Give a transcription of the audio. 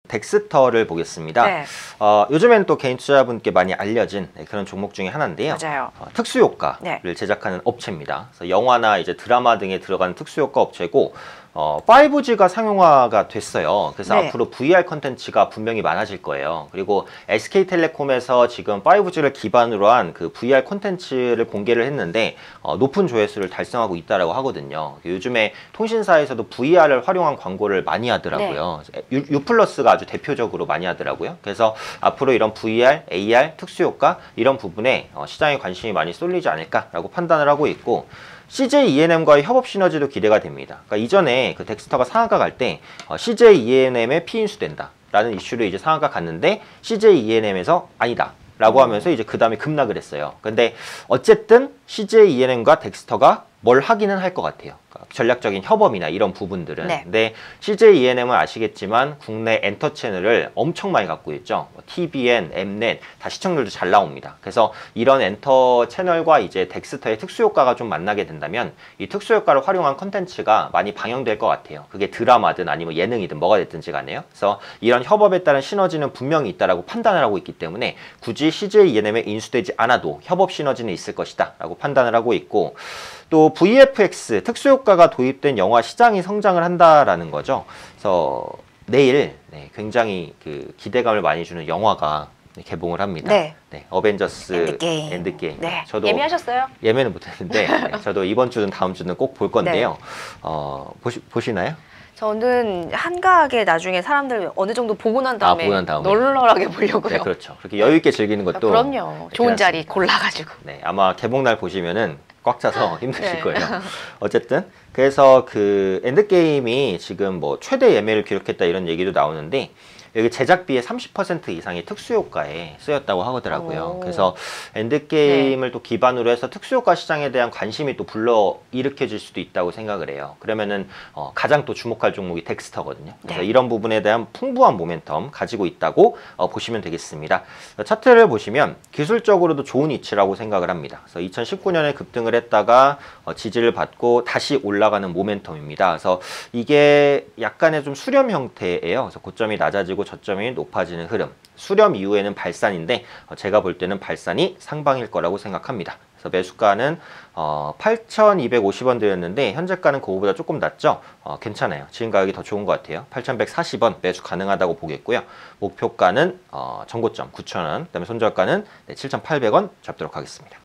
덱스터를 보겠습니다. 네. 요즘엔 또 개인 투자분께 많이 알려진 그런 종목 중에 하나인데요. 맞아요. 특수효과를 네. 제작하는 업체입니다. 그래서 영화나 이제 드라마 등에 들어가는 특수효과 업체고 5G가 상용화가 됐어요. 그래서 네. 앞으로 VR 컨텐츠가 분명히 많아질 거예요. 그리고 SK텔레콤에서 지금 5G를 기반으로 한 그 VR 컨텐츠를 공개를 했는데 높은 조회수를 달성하고 있다라고 하거든요. 요즘에 통신사에서도 VR을 활용한 광고를 많이 하더라고요. 네. U+가 아주 대표적으로 많이 하더라고요. 그래서 앞으로 이런 VR, AR, 특수효과 이런 부분에 시장에 관심이 많이 쏠리지 않을까라고 판단을 하고 있고, CJ ENM과의 협업 시너지도 기대가 됩니다. 그러니까 이전에 그 덱스터가 상한가 갈 때 CJ ENM에 피인수된다 라는 이슈로 이제 상한가 갔는데 CJ ENM에서 아니다 라고 하면서 이제 그 다음에 급락을 했어요. 근데 어쨌든 CJ ENM과 덱스터가 뭘 하기는 할 것 같아요. 그러니까 전략적인 협업이나 이런 부분들은. 네. 근데 CJ ENM은 아시겠지만 국내 엔터 채널을 엄청 많이 갖고 있죠. TVN, 엠넷 다 시청률도 잘 나옵니다. 그래서 이런 엔터 채널과 이제 덱스터의 특수효과가 좀 만나게 된다면 이 특수효과를 활용한 컨텐츠가 많이 방영될 것 같아요. 그게 드라마든 아니면 예능이든 뭐가 됐든지 간에요. 그래서 이런 협업에 따른 시너지는 분명히 있다라고 판단을 하고 있기 때문에 굳이 CJ ENM에 인수되지 않아도 협업 시너지는 있을 것이다 라고 판단을 하고 있고, 또 VFX 특수효과가 도입된 영화 시장이 성장을 한다라는 거죠. 그래서 내일 굉장히 그 기대감을 많이 주는 영화가 개봉을 합니다. 네. 어벤져스 엔드게임. 네. 저도 예매하셨어요? 예매는 못했는데 저도 이번 주든 다음 주든 꼭 볼 건데요. 보시나요? 저는 한가하게 나중에 사람들 어느 정도 보고 난 다음에, 보고 난 다음에. 널널하게 보려고요. 네, 그렇죠. 그렇게 여유 있게 즐기는 것도 그럼요. 좋은 자리 골라가지고. 네, 아마 개봉날 보시면은 꽉 차서 힘드실 네. 거예요. 어쨌든 그래서 그 엔드게임이 지금 뭐 최대 예매를 기록했다 이런 얘기도 나오는데, 여기 제작비의 30% 이상이 특수효과에 쓰였다고 하더라고요. 오. 그래서 엔드게임을 또 기반으로 해서 특수효과 시장에 대한 관심이 또 불러일으켜질 수도 있다고 생각을 해요. 그러면은 가장 또 주목할 종목이 덱스터거든요. 그래서 네. 이런 부분에 대한 풍부한 모멘텀 가지고 있다고 보시면 되겠습니다. 차트를 보시면 기술적으로도 좋은 위치라고 생각을 합니다. 그래서 2019년에 급등을 했다가 지지를 받고 다시 올라가는 모멘텀입니다. 그래서 이게 약간의 좀 수렴 형태예요. 그래서 고점이 낮아지고 저점이 높아지는 흐름. 수렴 이후에는 발산인데 제가 볼 때는 발산이 상방일 거라고 생각합니다. 그래서 매수가는 8,250원 드렸는데 현재가는 그거보다 조금 낮죠? 괜찮아요. 지금 가격이 더 좋은 것 같아요. 8,140원 매수 가능하다고 보겠고요. 목표가는 전고점 9,000원, 그다음에 손절가는 7,800원 잡도록 하겠습니다.